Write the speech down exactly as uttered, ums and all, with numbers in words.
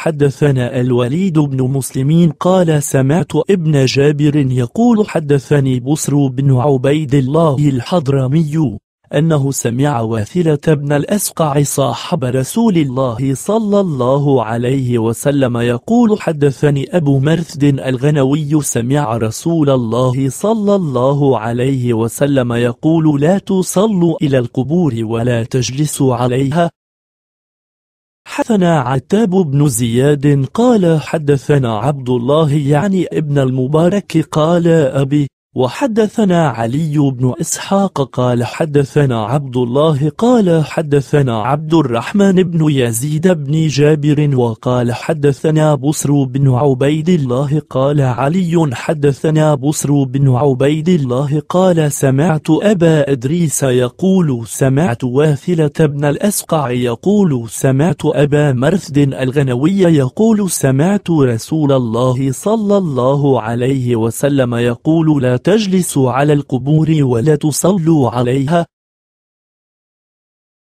حدثنا الوليد بن مسلم قال سمعت ابن جابر يقول حدثني بصر بن عبيد الله الحضرمي أنه سمع واثلة بن الأسقع صاحب رسول الله صلى الله عليه وسلم يقول حدثني أبو مرثد الغنوي سمع رسول الله صلى الله عليه وسلم يقول لا تصلوا إلى القبور ولا تجلسوا عليها. حدثنا عتاب بن زياد قال حدثنا عبد الله يعني ابن المبارك قال أبي، وحدثنا علي بن إسحاق قال حدثنا عبد الله قال حدثنا عبد الرحمن بن يزيد بن جابر وقال حدثنا بصر بن عبيد الله قال علي حدثنا بصر بن عبيد الله قال سمعت أبا إدريس يقول سمعت واثلة بن الأسقع يقول سمعت أبا مرثد الغنوي يقول سمعت رسول الله صلى الله عليه وسلم يقول لا تجلسوا على القبور ولا تصلوا عليها.